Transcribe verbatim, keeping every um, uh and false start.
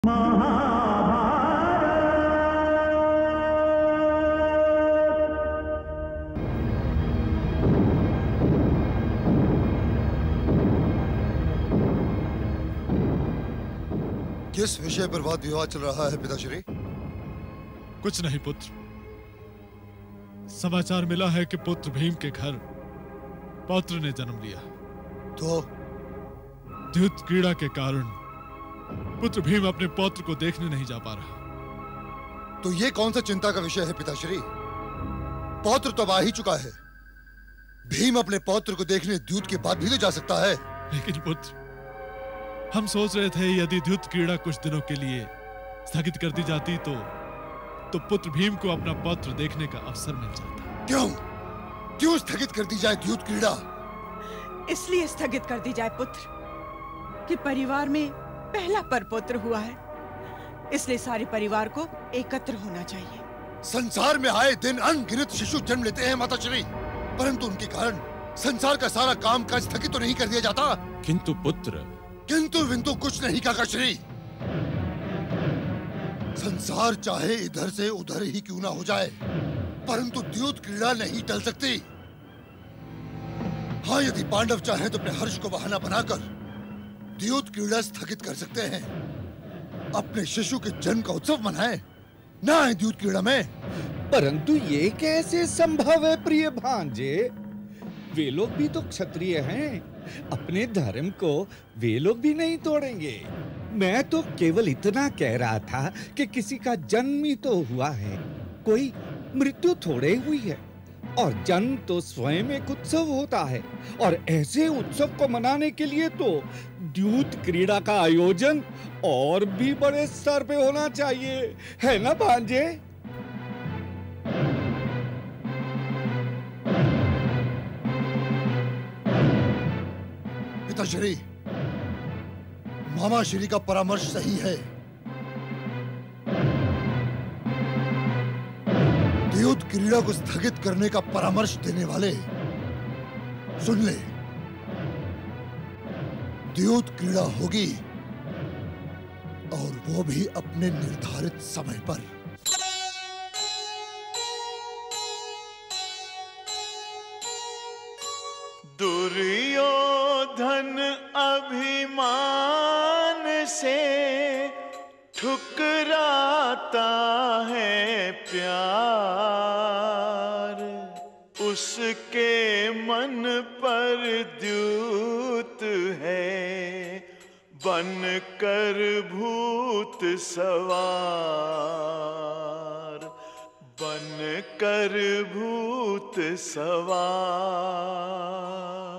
किस विषय पर वाद विवाद चल रहा है पिताश्री? कुछ नहीं पुत्र। समाचार मिला है कि पुत्र भीम के घर पौत्र ने जन्म लिया। तो द्युत क्रीड़ा के कारण पुत्र भीम अपने पौत्र को देखने नहीं जा पा रहा। तो ये कौन सा चिंता का विषय है पिताश्री? पौत्र तो आ ही चुका है। भीम अपने पौत्र को देखने द्युत के बाद भी तो जा सकता है। लेकिन पुत्र, हम सोच रहे थे यदि द्युत क्रीड़ा कुछ दिनों के लिए स्थगित कर दी जाती तो तो पुत्र भीम को अपना पौत्र देखने का अवसर मिल जाता। क्यों क्यों स्थगित कर दी जाए द्युत क्रीड़ा? इसलिए स्थगित कर दी जाए पुत्र कि परिवार में पहला परपुत्र हुआ है, इसलिए सारे परिवार को एकत्र होना चाहिए। संसार में आए दिन अनगिनत शिशु जन्म लेते हैं माताश्री, परंतु उनके कारण संसार का सारा काम काज स्थगित तो नहीं कर दिया जाता। किंतु पुत्र, किंतु विंतु कुछ नहीं काकाश्री। संसार चाहे इधर से उधर ही क्यों ना हो जाए, परंतु द्युत क्रीड़ा नहीं टल सकती। हाँ, यदि पांडव चाहे तो अपने हर्ष को बहाना बनाकर द्युत क्रीड़ा स्थगित कर सकते हैं। अपने शिशु के जन्म का उत्सव मनाएं, ना आए द्युत क्रीड़ा में। परंतु ये कैसे संभव है प्रिय भांजे? वे लोग भी तो क्षत्रिय हैं, अपने धर्म को वे लोग भी नहीं तोड़ेंगे। मैं तो केवल इतना कह रहा था कि किसी का जन्म ही तो हुआ है, कोई मृत्यु थोड़े हुई है। और जन्म तो स्वयं एक उत्सव होता है, और ऐसे उत्सव को मनाने के लिए तो द्युत क्रीड़ा का आयोजन और भी बड़े स्तर पे होना चाहिए, है ना भांजे? पिताश्री, मामा श्री का परामर्श सही है। द्युत क्रीड़ा को स्थगित करने का परामर्श देने वाले सुन ले, द्युत क्रीड़ा होगी, और वो भी अपने निर्धारित समय पर। दुर्योधन अभिमान से ठुकराता है प्यार, उसके मन पर द्युत है बन कर भूत सवार, बन कर भूत सवार।